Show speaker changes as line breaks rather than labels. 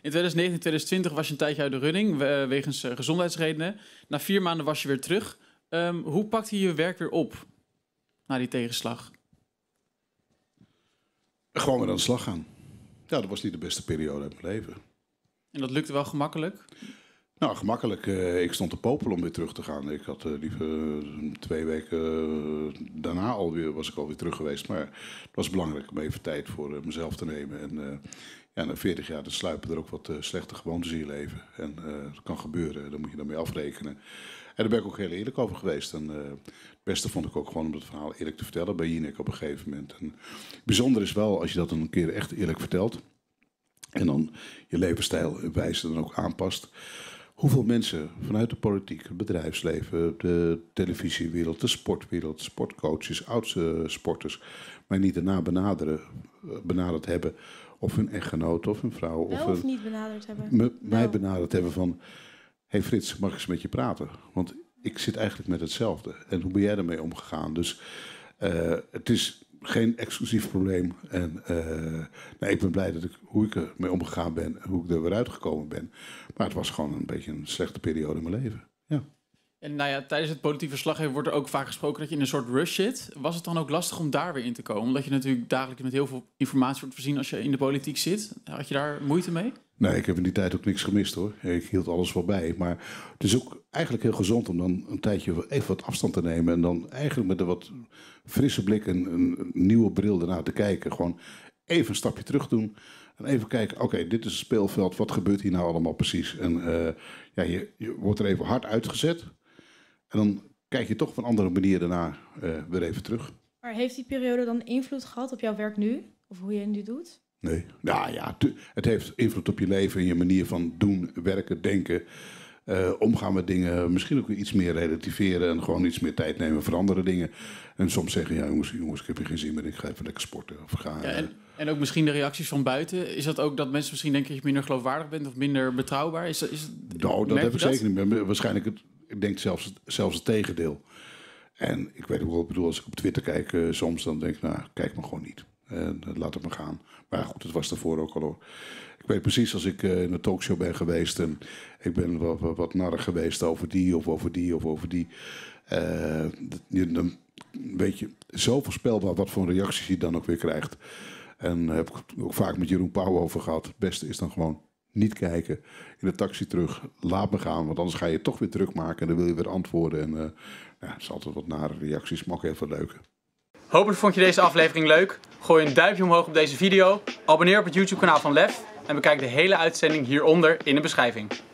In 2019 en 2020 was je een tijdje uit de running, wegens gezondheidsredenen. Na 4 maanden was je weer terug. Hoe pakte je je werk weer op na die tegenslag?
Gewoon weer aan de slag gaan. Ja, dat was niet de beste periode uit mijn leven.
En dat lukte wel gemakkelijk?
Nou, gemakkelijk. Ik stond te popelen om weer terug te gaan. Ik had liever 2 weken daarna alweer, was ik alweer terug geweest. Maar het was belangrijk om even tijd voor mezelf te nemen. En ja, na 40 jaar dan sluipen er ook wat slechte gewoontes in je leven. En dat kan gebeuren, daar moet je dan mee afrekenen. En daar ben ik ook heel eerlijk over geweest. En het beste vond ik ook gewoon om het verhaal eerlijk te vertellen bij Jinek op een gegeven moment. En bijzonder is wel als je dat een keer echt eerlijk vertelt. En dan je levensstijl en wijze dan ook aanpast. Hoeveel mensen vanuit de politiek, het bedrijfsleven, de televisiewereld, de sportwereld, sportcoaches, oudste sporters, mij niet daarna benaderd hebben. Of hun echtgenoot of hun vrouw.
Of niet benaderd hebben.
Mij benaderd hebben van, hey Frits, mag ik eens met je praten? Want ik zit eigenlijk met hetzelfde. En hoe ben jij daarmee omgegaan? Dus het is geen exclusief probleem. En nee, ik ben blij dat hoe ik ermee omgegaan ben en hoe ik er weer uitgekomen ben. Maar het was gewoon een beetje een slechte periode in mijn leven. Ja.
En nou ja, tijdens het politiek verslaggeven wordt er ook vaak gesproken dat je in een soort rush zit. Was het dan ook lastig om daar weer in te komen? Omdat je natuurlijk dagelijks met heel veel informatie wordt voorzien als je in de politiek zit. Had je daar moeite mee?
Nee, ik heb in die tijd ook niks gemist hoor. Ik hield alles wel bij. Maar het is ook eigenlijk heel gezond om dan een tijdje even wat afstand te nemen. En dan eigenlijk met een wat frisse blik en een nieuwe bril ernaar te kijken. Gewoon even een stapje terug doen. En even kijken, oké, dit is het speelveld. Wat gebeurt hier nou allemaal precies? En ja, je wordt er even hard uitgezet. En dan kijk je toch op een andere manier daarna weer even terug.
Maar heeft die periode dan invloed gehad op jouw werk nu? Of hoe je het nu doet?
Nee, nou ja, het heeft invloed op je leven en je manier van doen, werken, denken, omgaan met dingen. Misschien ook iets meer relativeren en gewoon iets meer tijd nemen voor andere dingen. En soms zeggen, ja jongens, ik heb hier geen zin meer, ik ga even lekker sporten. Of ga,
ja, en ook misschien de reacties van buiten. Is dat ook dat mensen misschien denken dat je minder geloofwaardig bent of minder betrouwbaar?
Nou, dat heb ik zeker niet meer. Waarschijnlijk, ik denk zelfs het tegendeel. En ik weet ook wel, ik bedoel, als ik op Twitter kijk soms, dan denk ik, nou, kijk me gewoon niet. Laat het maar gaan. Maar goed, het was daarvoor ook al hoor. Ik weet precies als ik in een talkshow ben geweest en ik ben wat narrig geweest over die of over die of over die. Dan weet je zo voorspelbaar wat voor reacties je dan ook weer krijgt. En daar heb ik ook vaak met Jeroen Pauw over gehad. Het beste is dan gewoon niet kijken. In de taxi terug. Laat me gaan, want anders ga je het toch weer terugmaken en dan wil je weer antwoorden. En ja, het is altijd wat nare reacties, maar ook even leuk.
Hopelijk vond je deze aflevering leuk. Gooi een duimpje omhoog op deze video. Abonneer op het YouTube kanaal van Lef. En bekijk de hele uitzending hieronder in de beschrijving.